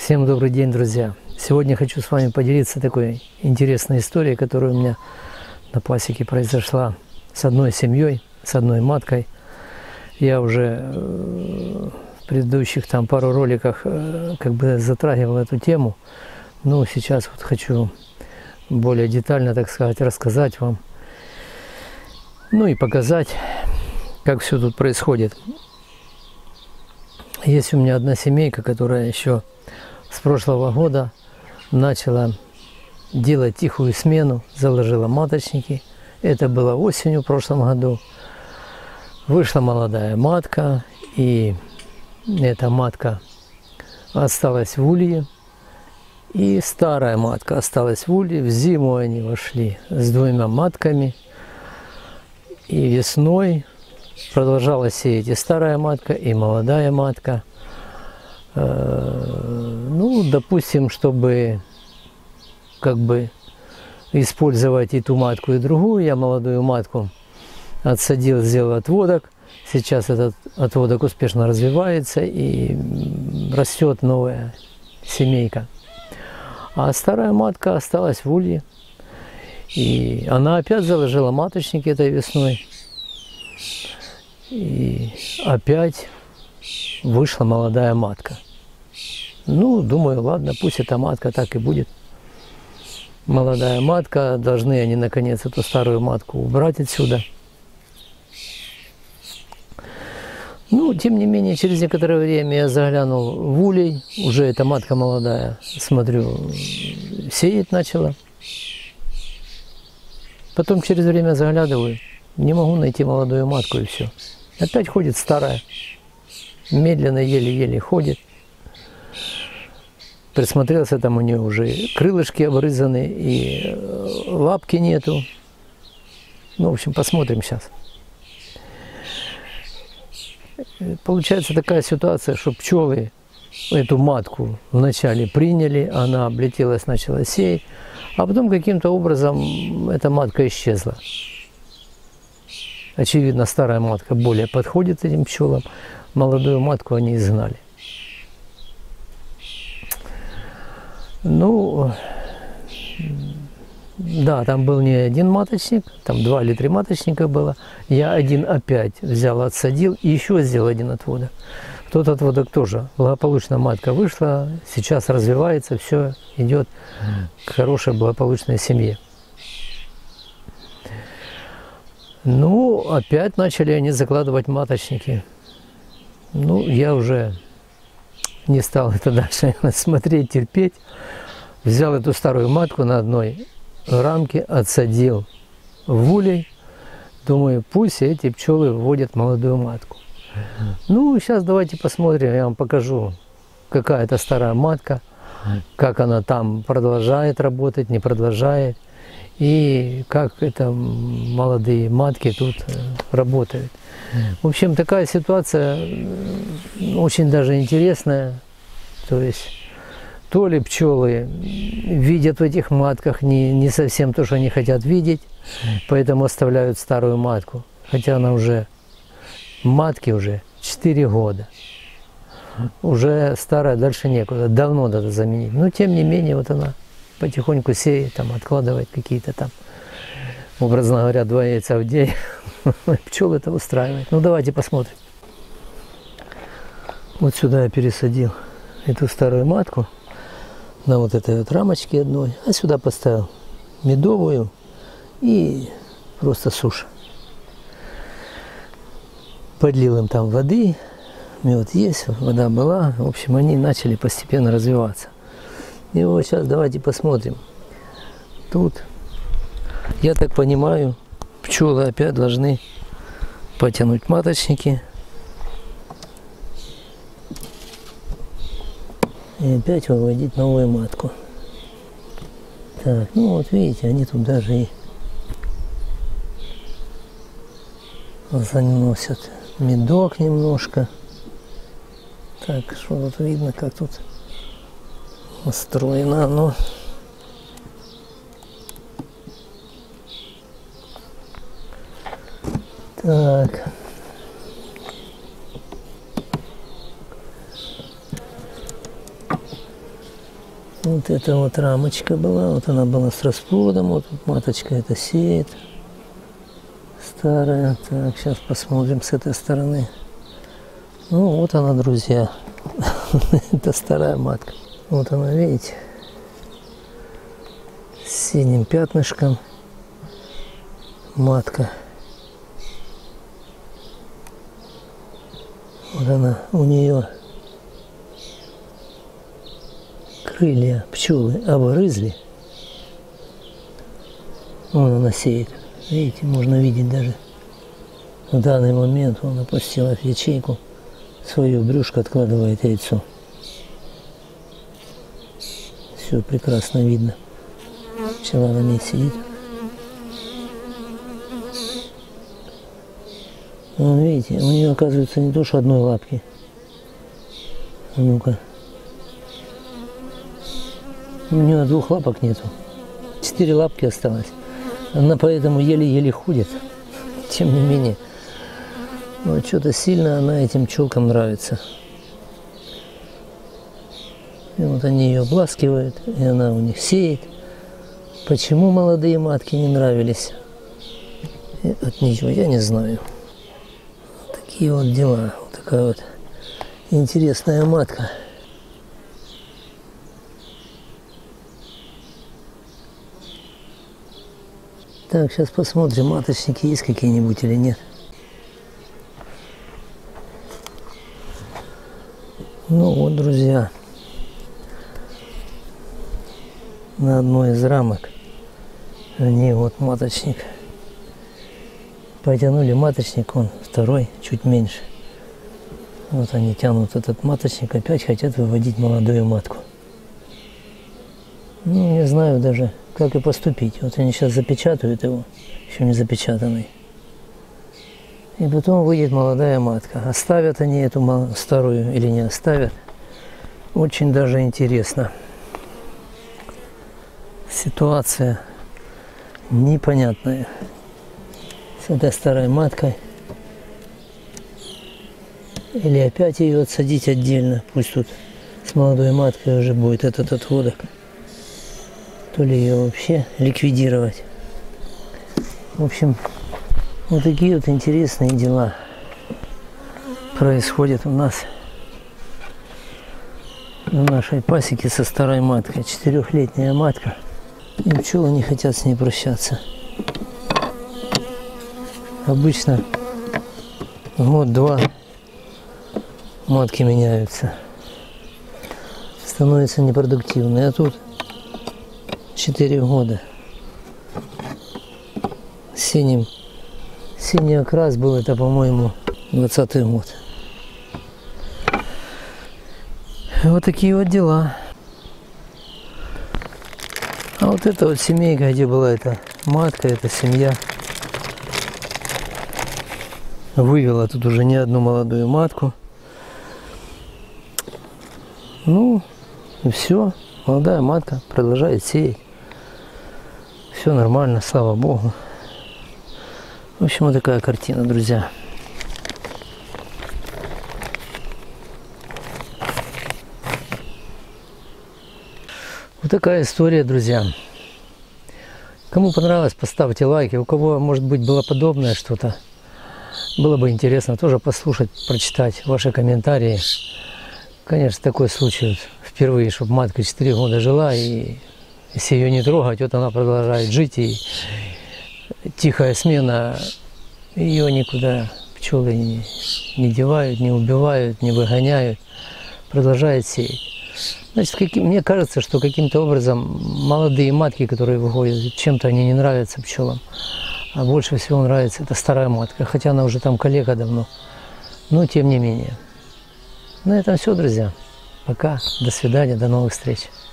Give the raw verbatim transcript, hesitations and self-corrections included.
Всем добрый день, друзья! Сегодня хочу с вами поделиться такой интересной историей, которая у меня на пасеке произошла с одной семьей, с одной маткой. Я уже в предыдущих там пару роликах как бы затрагивал эту тему, но сейчас вот хочу более детально, так сказать, рассказать вам, ну и показать, как все тут происходит. Есть у меня одна семейка, которая еще с прошлого года начала делать тихую смену, заложила маточники. Это было осенью в прошлом году. Вышла молодая матка, и эта матка осталась в улье. И старая матка осталась в улье. В зиму они вошли с двумя матками. И весной продолжала сеять и старая матка, и молодая матка. Ну, допустим, чтобы как бы использовать и ту матку, и другую, я молодую матку отсадил, сделал отводок. Сейчас этот отводок успешно развивается и растет новая семейка. А старая матка осталась в улье. И она опять заложила маточники этой весной. И опять вышла молодая матка. Ну, думаю, ладно, пусть эта матка так и будет. Молодая матка, должны они наконец эту старую матку убрать отсюда. Ну, тем не менее, через некоторое время я заглянул в улей, уже эта матка молодая, смотрю, сеять начала. Потом через время заглядываю, не могу найти молодую матку, и все. Опять ходит старая, медленно, еле-еле ходит. Присмотрелся, там у нее уже крылышки обрызаны, и лапки нету. Ну, в общем, посмотрим сейчас. Получается такая ситуация, что пчелы эту матку вначале приняли, она облетелась, начала сеять, а потом каким-то образом эта матка исчезла. Очевидно, старая матка более подходит этим пчелам, молодую матку они изгнали. Ну, да, там был не один маточник, там два или три маточника было. Я один опять взял, отсадил и еще сделал один отводок. Тот отводок тоже благополучно матка вышла, сейчас развивается, все идет к хорошей благополучной семье. Ну, опять начали они закладывать маточники. Ну, я уже не стал это дальше смотреть, терпеть. Взял эту старую матку на одной рамке, отсадил в улей. Думаю, пусть эти пчелы вводят молодую матку. Ну, сейчас давайте посмотрим, я вам покажу, какая это старая матка, как она там продолжает работать, не продолжает, и как это молодые матки тут работают. В общем, такая ситуация очень даже интересная. То есть, то ли пчелы видят в этих матках не, не совсем то, что они хотят видеть, поэтому оставляют старую матку. Хотя она уже, матке уже четыре года. Уже старая, дальше некуда, давно надо заменить. Но тем не менее, вот она потихоньку сеет, там, откладывает какие-то там, образно говоря, два яйца в день. Пчел это устраивает. Ну, давайте посмотрим. Вот сюда я пересадил эту старую матку на вот этой вот рамочке одной, а сюда поставил медовую и просто сушь. Подлил им там воды, мед есть, вода была. В общем, они начали постепенно развиваться. И вот сейчас давайте посмотрим. Тут, я так понимаю, пчелы опять должны потянуть маточники. И опять выводить новую матку. Так, ну вот видите, они тут даже и заносят медок немножко. Так, что тут видно, как тут устроено оно. Так. Вот эта вот рамочка была, вот она была с расплодом, вот тут маточка это сеет. Старая. Так, сейчас посмотрим с этой стороны. Ну, вот она, друзья. Это старая матка. Вот она, видите, с синим пятнышком. Матка. Вот она, у нее крылья пчелы обгрызли. Вон она сеет. Видите, можно видеть даже в данный момент он опустил в ячейку, свое брюшко откладывает яйцо. Все прекрасно видно. Пчела на ней сидит. Вон, видите, у нее оказывается не то, что одной лапки. А ну-ка. У нее двух лапок нету. Четыре лапки осталось. Она поэтому еле-еле ходит. Тем не менее. Но что-то сильно она этим пчелкам нравится. И вот они ее обласкивают, и она у них сеет. Почему молодые матки не нравились от нее, я не знаю. Такие вот дела. Вот такая вот интересная матка. Так, сейчас посмотрим, маточники есть какие-нибудь или нет. Ну вот, друзья, на одной из рамок они вот маточник. Потянули маточник, он второй, чуть меньше. Вот они тянут этот маточник, опять хотят выводить молодую матку. Ну, не знаю даже, как и поступить. Вот они сейчас запечатают его, еще не запечатанный. И потом выйдет молодая матка. Оставят они эту старую или не оставят. Очень даже интересно. Ситуация непонятная. С этой старой маткой. Или опять ее отсадить отдельно. Пусть тут с молодой маткой уже будет этот отводок. То ли ее вообще ликвидировать. В общем, вот такие вот интересные дела происходят у нас на нашей пасеке со старой маткой. Четырехлетняя матка. И пчелы не хотят с ней прощаться. Обычно год-два матки меняются. Становятся непродуктивные. А тут четыре года. Синим. Синий окрас был, это, по-моему, двадцатый год. Вот такие вот дела. А вот эта вот семейка, где была эта матка, эта семья, вывела тут уже не одну молодую матку. Ну, и все. Молодая матка продолжает сеять. Все нормально, слава Богу. В общем, вот такая картина, друзья. Вот такая история, друзья. Кому понравилось, поставьте лайки. У кого, может быть, было подобное что-то, было бы интересно тоже послушать, прочитать ваши комментарии. Конечно, такой случай впервые, чтобы матка четыре года жила, и если ее не трогать, вот она продолжает жить, и тихая смена, ее никуда пчелы не, не девают, не убивают, не выгоняют, продолжает сеять. Значит, каким, мне кажется, что каким-то образом молодые матки, которые выходят, чем-то они не нравятся пчелам, а больше всего нравится эта старая матка, хотя она уже там калека давно, но тем не менее. На этом все, друзья. Пока, до свидания, до новых встреч.